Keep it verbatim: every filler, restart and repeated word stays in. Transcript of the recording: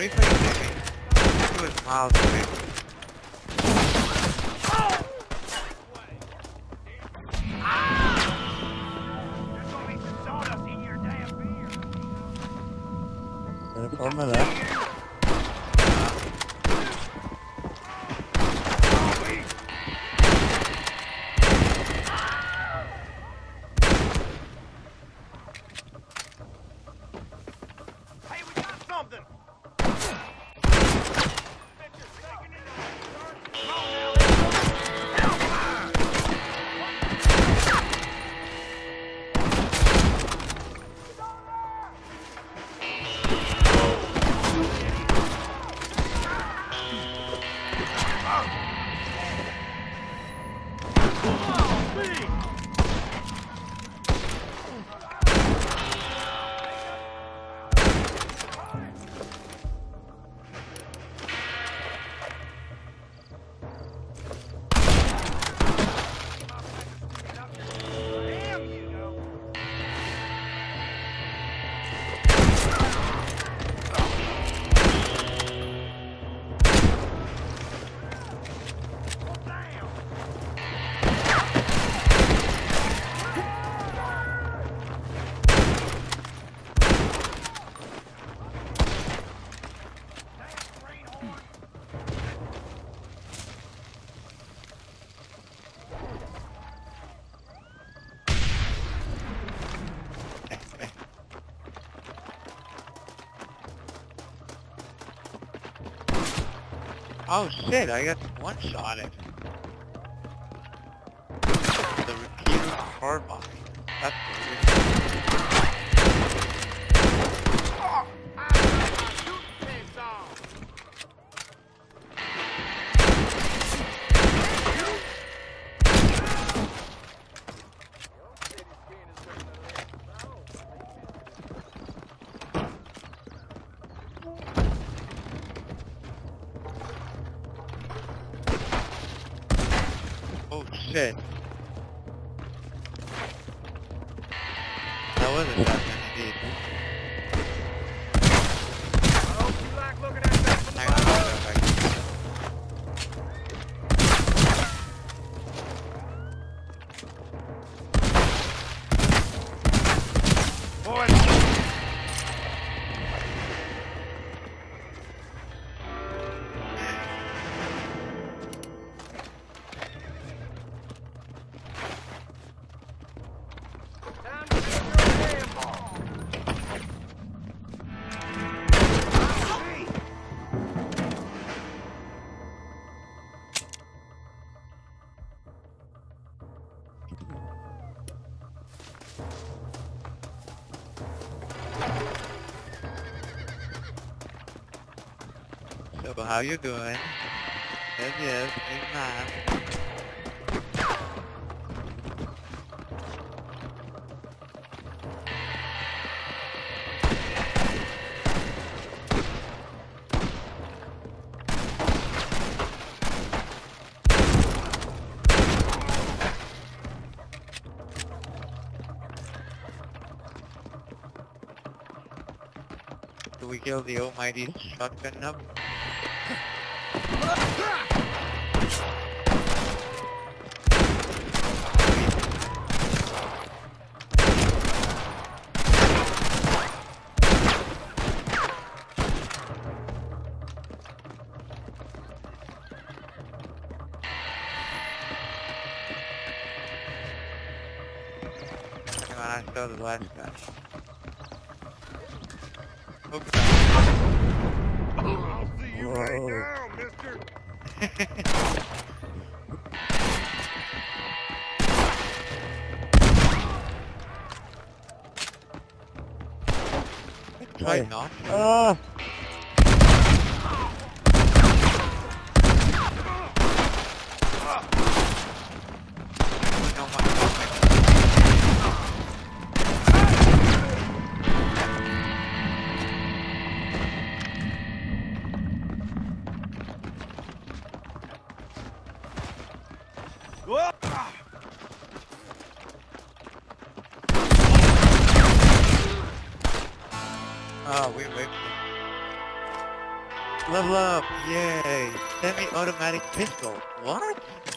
Are you fucking kidding me? He was miles away. Better pull me there. Oh shit, I got one shot at the repeater carbine. That's weird. Oh shit. That was a shotgun indeed. I hope you like looking at that from the Hang on, bottom. I'll go back. Time to get your ammo. So how you doing? Yes, yes, it's not. Do we kill the almighty shotgun nub? Hang on, I saw the last guy. Oops. I'll see you lay Whoa. down, mister. Try Hey. not to. Ah! No, my- my- Whoa! Oh, we wait. Level up! Yay! Semi-automatic pistol. What?